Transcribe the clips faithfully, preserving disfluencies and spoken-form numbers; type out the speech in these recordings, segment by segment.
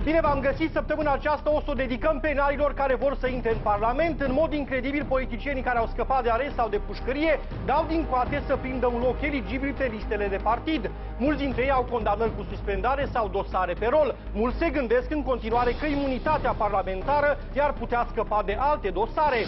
Bine v-am găsit. Săptămâna aceasta o să o dedicăm penalilor care vor să intre în Parlament. În mod incredibil, politicienii care au scăpat de arest sau de pușcărie dau din coate să prindă un loc eligibil pe listele de partid. Mulți dintre ei au condamnări cu suspendare sau dosare pe rol. Mulți se gândesc în continuare că imunitatea parlamentară i-ar putea scăpa de alte dosare.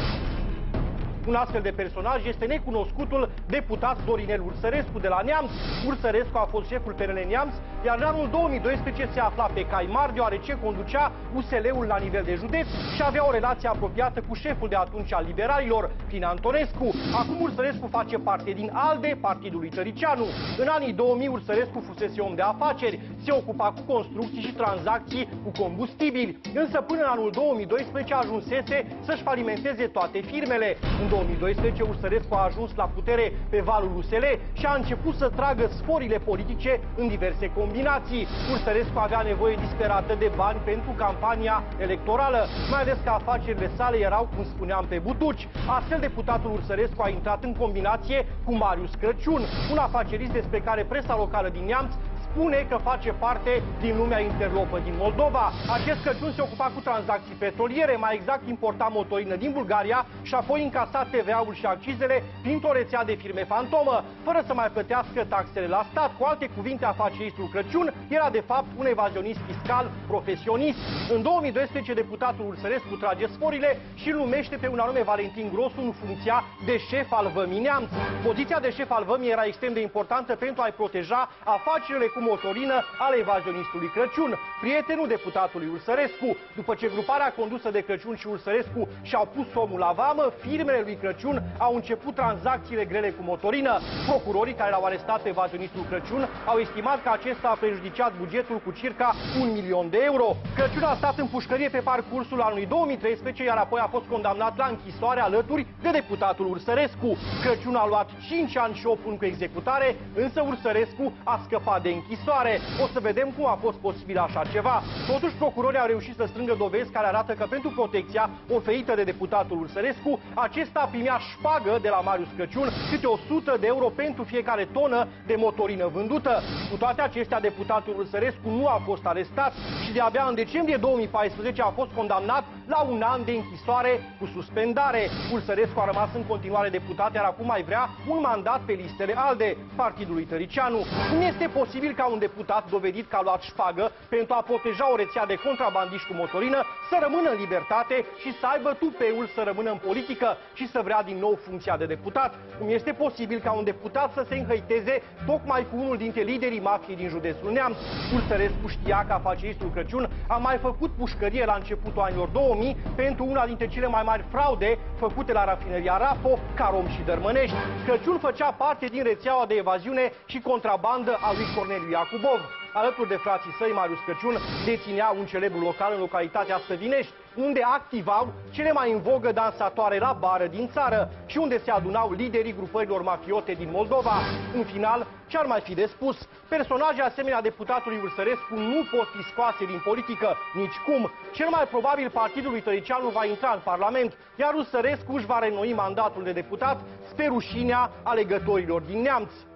Un astfel de personaj este necunoscutul deputat Dorinel Ursărescu de la Neamț. Ursărescu a fost șeful P N L Neamț, iar în anul două mii doisprezece se afla pe cai mari, deoarece conducea U S L-ul la nivel de județ și avea o relație apropiată cu șeful de atunci al liberalilor, Prin Antonescu. Acum Ursărescu face parte din ALDE, partidul lui Tăricianu. În anii două mii, Ursărescu fusese om de afaceri, se ocupa cu construcții și tranzacții cu combustibili. Însă până în anul două mii doisprezece ajunsese să-și falimenteze toate firmele. În două mii doisprezece, Ursărescu a ajuns la putere pe valul U S L și a început să tragă sforile politice în diverse combinații. Ursărescu avea nevoie disperată de bani pentru campania electorală, mai ales că afacerile sale erau, cum spuneam, pe butuci. Astfel, deputatul Ursărescu a intrat în combinație cu Marius Crăciun, un afacerist despre care presa locală din Neamț spune că face parte din lumea interlopă din Moldova. Acest Crăciun se ocupa cu tranzacții petroliere, mai exact importa motorină din Bulgaria și apoi încasa T V A-ul și accizele printr-o rețea de firme fantomă, fără să mai plătească taxele la stat. Cu alte cuvinte, afaceristul Crăciun era de fapt un evazionist fiscal profesionist. În două mii doisprezece, deputatul Ursărescu trage sforile și îl numește pe un anume Valentin Grosu în funcția de șef al Vămii Neamț. Poziția de șef al Vămii era extrem de importantă pentru a-i proteja afacerile cu motorină ale evazionistului Crăciun, prietenul deputatului Ursărescu. După ce gruparea condusă de Crăciun și Ursărescu și-au pus omul la vamă, firmele lui Crăciun au început tranzacțiile grele cu motorină. Procurorii care l-au arestat pe evazionistul Crăciun au estimat că acesta a prejudiciat bugetul cu circa un milion de euro. Crăciun a stat în pușcărie pe parcursul anului două mii treisprezece, iar apoi a fost condamnat la închisoare alături de deputatul Ursărescu. Crăciun a luat cinci ani și opt luni cu executare, însă Ursărescu a scăpat de închisoare. O să vedem cum a fost posibil așa ceva. Totuși, procurorii au reușit să strângă dovezi care arată că pentru protecția oferită de deputatul Ursărescu, acesta primea șpagă de la Marius Crăciun câte o sută de euro pentru fiecare tonă de motorină vândută. Cu toate acestea, deputatul Ursărescu nu a fost arestat și de-abia în decembrie două mii paisprezece a fost condamnat la un an de închisoare cu suspendare. Ursărescu a rămas în continuare deputat, iar acum mai vrea un mandat pe listele ALDE, partidului Tăricianu. Cum este posibil ca un deputat dovedit că a luat șpagă pentru a proteja o rețea de contrabandiști cu motorină să rămână în libertate și să aibă tupeul să rămână în politică și să vrea din nou funcția de deputat? Cum este posibil ca un deputat să se înhăiteze tocmai cu unul dintre liderii mafiei din județul Neamț? Ursărescu știa că afaceristul Crăciun a mai făcut pușcărie la începutul anilor două mii pentru una dintre cele mai mari fraude făcute la rafineria Rapo, Carom și Dărmănești. Crăciun făcea parte din rețeaua de evaziune și contrabandă a lui Corneliu Iacubov. Alături de frații săi, Marius Crăciun deținea un celebru local în localitatea Stăvinești, unde activau cele mai în vogă dansatoare la bară din țară și unde se adunau liderii grupărilor mafiote din Moldova. În final, ce-ar mai fi de spus? Personaje asemenea deputatului Ursărescu nu pot fi scoase din politică, nici cum. Cel mai probabil partidul lui Tăricianu va intra în Parlament, iar Ursărescu își va reînnoi mandatul de deputat spre rușinea alegătorilor din Neamț.